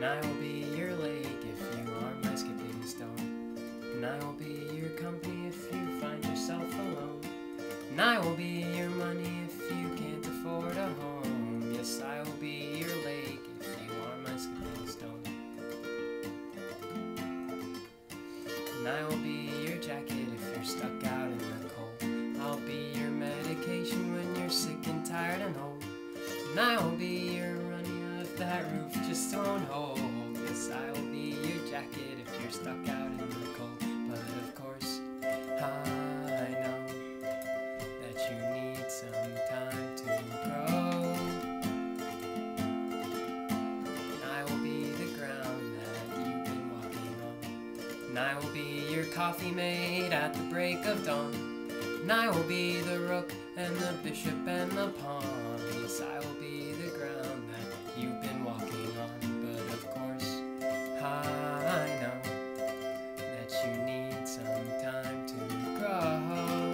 And I will be your lake if you are my skipping stone. And I will be your company if you find yourself alone. And I will be your money if you can't afford a home. Yes, I will be your lake if you are my skipping stone. And I will be your jacket if you're stuck out in the cold. I'll be your medication when you're sick and tired and old. And I will be your running if that roof just won't hold. Yes, I will be your jacket if you're stuck out in the cold. But of course, I know that you need some time to grow. And I will be the ground that you've been walking on. And I will be your coffee made at the break of dawn. And I will be the rook and the bishop and the pawn. Yes, I will be the ground that you've been walking on. But of course, I know that you need some time to grow.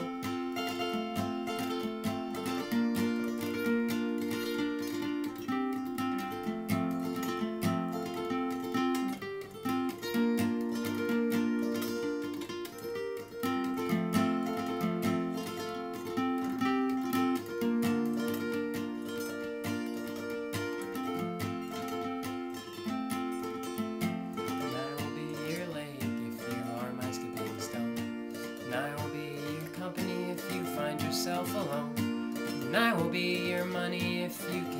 And I will be your company if you find yourself alone. And I will be your money if you can't